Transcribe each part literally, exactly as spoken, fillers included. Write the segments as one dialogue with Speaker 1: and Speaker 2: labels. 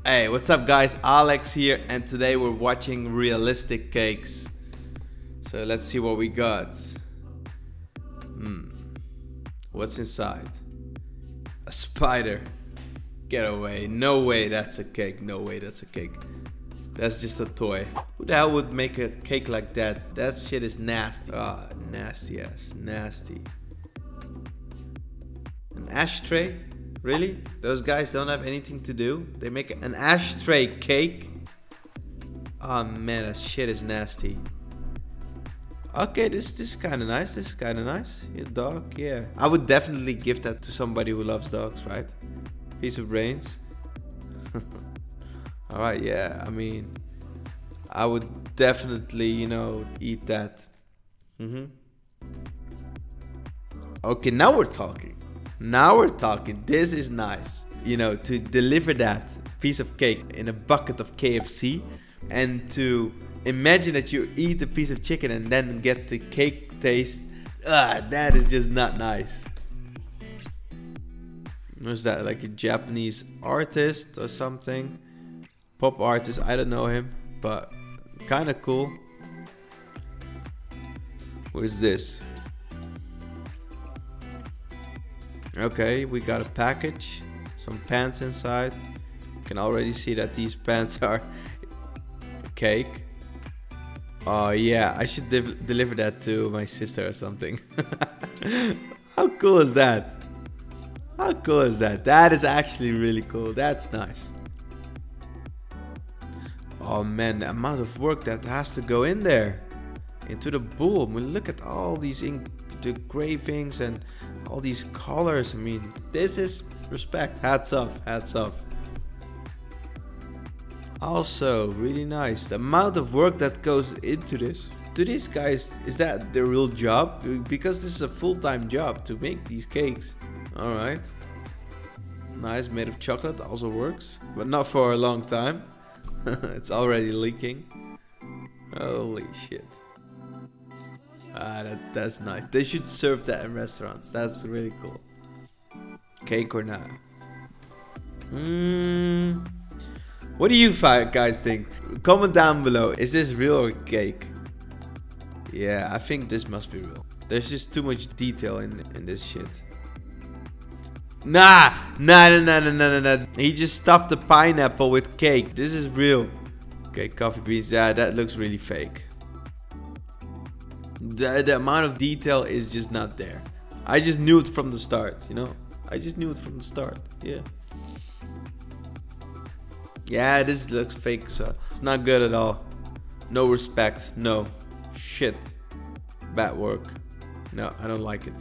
Speaker 1: Hey, what's up guys? Alex here, and today we're watching realistic cakes. So let's see what we got. Hmm. What's inside? A spider. Get away. No way that's a cake. No way that's a cake. That's just a toy. Who the hell would make a cake like that? That shit is nasty. Ah, nasty ass. Nasty. An ashtray? Really? Those guys don't have anything to do? They make an ashtray cake? Oh man, that shit is nasty. Okay, this, this is kind of nice. This is kind of nice. Your dog, yeah. I would definitely give that to somebody who loves dogs, right? Piece of brains. Alright, yeah. I mean, I would definitely, you know, eat that. Mm-hmm. Okay, now we're talking. Now we're talking. This is nice. You know, to deliver that piece of cake in a bucket of K F C and to imagine that you eat a piece of chicken and then get the cake taste. Ah, that is just not nice. What's that? Like a Japanese artist or something? Pop artist. I don't know him, but kind of cool. What is this? Okay, we got a package, some pants inside. You can already see that these pants are cake. Oh yeah, I should de deliver that to my sister or something. How cool is that? How cool is that? That is actually really cool. That's nice. Oh man, the amount of work that has to go in there. Into the bowl. I mean, look at all these engravings and all these colors. I mean, this is respect. Hats off. Hats off. Also, really nice. The amount of work that goes into this. To these guys, is that their real job? Because this is a full-time job to make these cakes. Alright. Nice, made of chocolate. Also works. But not for a long time. It's already leaking. Holy shit. Ah, that, that's nice. They should serve that in restaurants. That's really cool. Cake or not? Mm, what do you guys think? Comment down below. Is this real or cake? Yeah, I think this must be real. There's just too much detail in, in this shit. Nah, nah, nah, nah, nah, nah, nah. He just stuffed the pineapple with cake. This is real. Okay, coffee beans. Yeah, that looks really fake. The, the amount of detail is just not there. I just knew it from the start, you know? I just knew it from the start, yeah. Yeah, this looks fake, so it's not good at all. No respect, no. Shit. Bad work. No, I don't like it.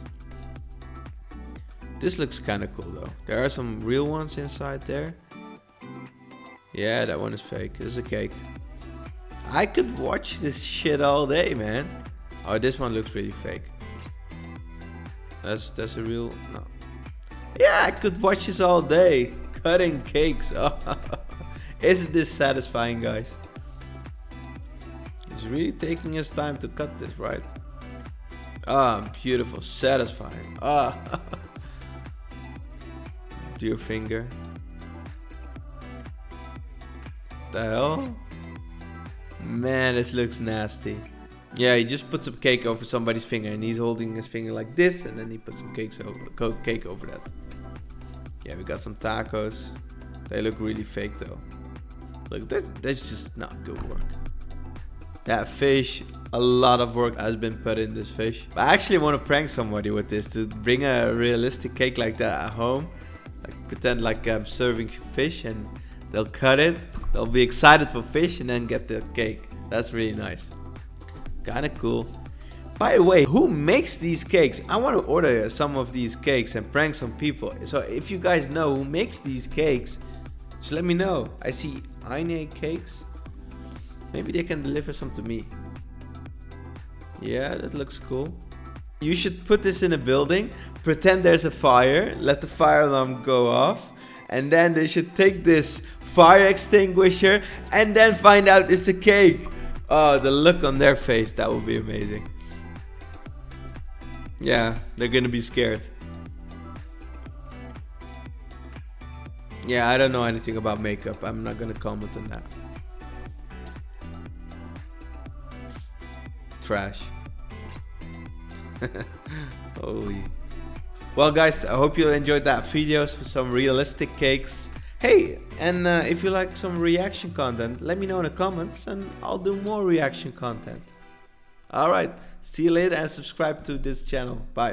Speaker 1: This looks kind of cool though. There are some real ones inside there. Yeah, that one is fake. This is a cake. I could watch this shit all day, man. Oh, this one looks really fake. That's that's a real no. Yeah, I could watch this all day. Cutting cakes. Oh, isn't this satisfying, guys? He's really taking his time to cut this, right? Ah, beautiful, satisfying. Ah, to your finger. The hell? Man, this looks nasty. Yeah, he just put some cake over somebody's finger and he's holding his finger like this, and then he put some cakes over, cake over that. Yeah, we got some tacos. They look really fake though. Look, that's, that's just not good work. That fish, a lot of work has been put in this fish. But I actually want to prank somebody with this, to bring a realistic cake like that at home. Like pretend like I'm serving fish and they'll cut it. They'll be excited for fish and then get the cake. That's really nice. Kind of cool. By the way, who makes these cakes? I want to order some of these cakes and prank some people. So if you guys know who makes these cakes, just let me know. I see Aine cakes. Maybe they can deliver some to me. Yeah, that looks cool. You should put this in a building, pretend there's a fire, let the fire alarm go off, and then they should take this fire extinguisher and then find out it's a cake. Oh, the look on their face, that would be amazing. Yeah, they're gonna be scared. Yeah, I don't know anything about makeup. I'm not gonna comment on that. Trash. Holy. Well guys, I hope you enjoyed that video for some realistic cakes. Hey, and uh, if you like some reaction content, let me know in the comments and I'll do more reaction content. Alright, see you later and subscribe to this channel. Bye.